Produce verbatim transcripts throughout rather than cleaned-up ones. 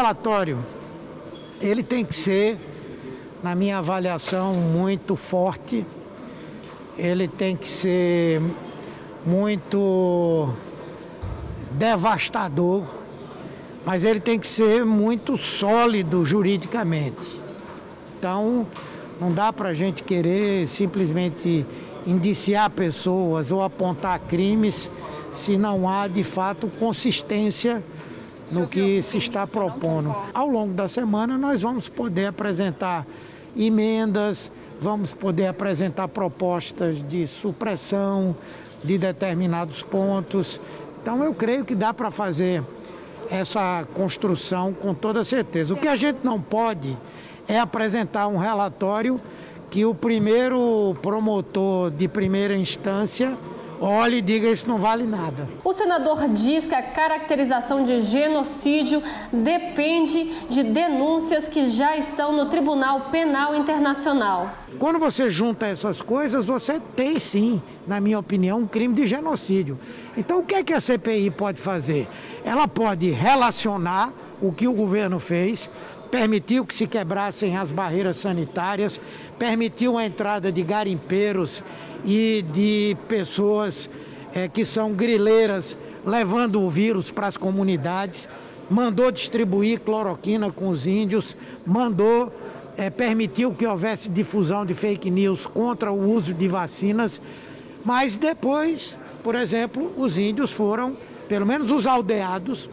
relatório, ele tem que ser, na minha avaliação, muito forte, ele tem que ser muito devastador, mas ele tem que ser muito sólido juridicamente. Então, não dá para a gente querer simplesmente indiciar pessoas ou apontar crimes se não há, de fato, consistência no que se está propondo. Ao longo da semana, nós vamos poder apresentar emendas, vamos poder apresentar propostas de supressão de determinados pontos. Então, eu creio que dá para fazer essa construção com toda certeza. O que a gente não pode é apresentar um relatório que o primeiro promotor de primeira instância olhe e diga isso não vale nada. O senador diz que a caracterização de genocídio depende de denúncias que já estão no Tribunal Penal Internacional. Quando você junta essas coisas, você tem sim, na minha opinião, um crime de genocídio. Então o que é que a C P I pode fazer? Ela pode relacionar o que o governo fez, permitiu que se quebrassem as barreiras sanitárias, permitiu a entrada de garimpeiros e de pessoas é, que são grileiras levando o vírus para as comunidades, mandou distribuir cloroquina com os índios, mandou, é, permitiu que houvesse difusão de fake news contra o uso de vacinas, mas depois, por exemplo, os índios foram, pelo menos os aldeados,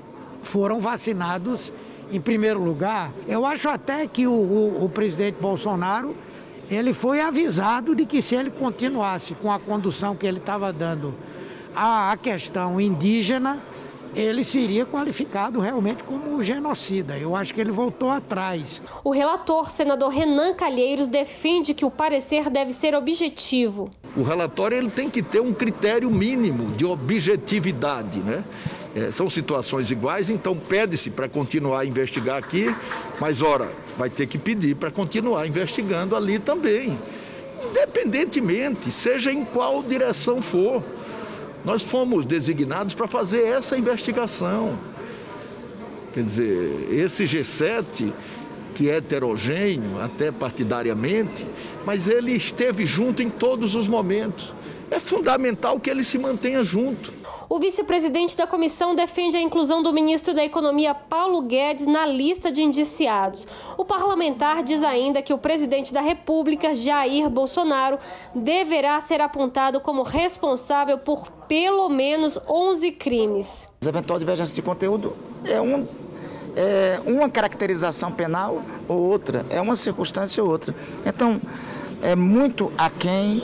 foram vacinados em primeiro lugar. Eu acho até que o, o, o presidente Bolsonaro, ele foi avisado de que se ele continuasse com a condução que ele estava dando à, à questão indígena, ele seria qualificado realmente como genocida. Eu acho que ele voltou atrás. O relator, senador Renan Calheiros, defende que o parecer deve ser objetivo. O relatório ele tem que ter um critério mínimo de objetividade, né? É, são situações iguais, então pede-se para continuar a investigar aqui, mas, ora, vai ter que pedir para continuar investigando ali também, independentemente, seja em qual direção for. Nós fomos designados para fazer essa investigação. Quer dizer, esse G sete, que é heterogêneo, até partidariamente, mas ele esteve junto em todos os momentos. É fundamental que ele se mantenha junto. O vice-presidente da comissão defende a inclusão do ministro da Economia, Paulo Guedes, na lista de indiciados. O parlamentar diz ainda que o presidente da República, Jair Bolsonaro, deverá ser apontado como responsável por pelo menos onze crimes. A eventual divergência de conteúdo é, um, é uma caracterização penal ou outra, é uma circunstância ou outra. Então, é muito aquém.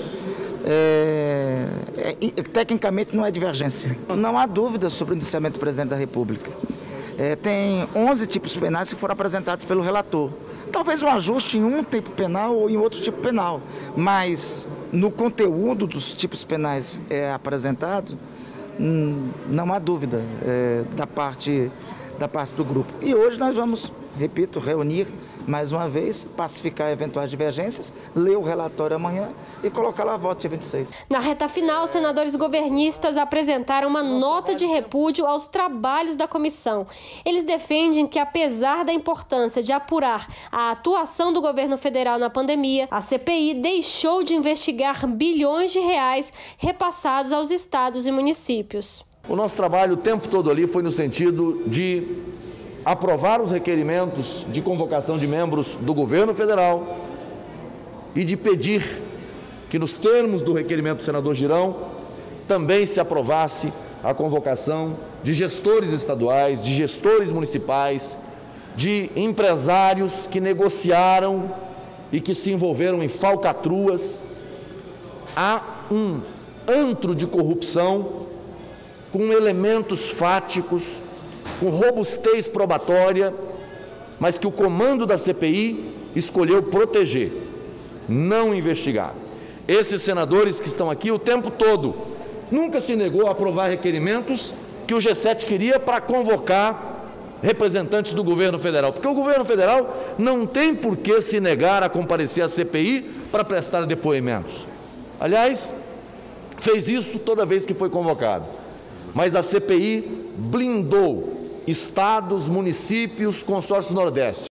É, é, tecnicamente não é divergência. Não há dúvida sobre o indiciamento do presidente da República. É, tem onze tipos penais que foram apresentados pelo relator. Talvez um ajuste em um tipo penal ou em outro tipo penal, mas no conteúdo dos tipos penais é, apresentados, hum, não há dúvida é, da, parte, da parte do grupo. E hoje nós vamos, repito, reunir mais uma vez, pacificar eventuais divergências, ler o relatório amanhã e colocar lá a voto dia vinte e seis. Na reta final, os senadores governistas apresentaram uma nota de repúdio aos trabalhos da comissão. Eles defendem que, apesar da importância de apurar a atuação do governo federal na pandemia, a C P I deixou de investigar bilhões de reais repassados aos estados e municípios. O nosso trabalho o tempo todo ali foi no sentido de aprovar os requerimentos de convocação de membros do governo federal e de pedir que, nos termos do requerimento do senador Girão, também se aprovasse a convocação de gestores estaduais, de gestores municipais, de empresários que negociaram e que se envolveram em falcatruas. Há um antro de corrupção com elementos fáticos, com robustez probatória, mas que o comando da C P I escolheu proteger, não investigar. Esses senadores que estão aqui o tempo todo nunca se negou a aprovar requerimentos que o G sete queria para convocar representantes do governo federal, porque o governo federal não tem por que se negar a comparecer à C P I para prestar depoimentos. Aliás, fez isso toda vez que foi convocado, mas a C P I blindou estados, municípios, consórcio Nordeste.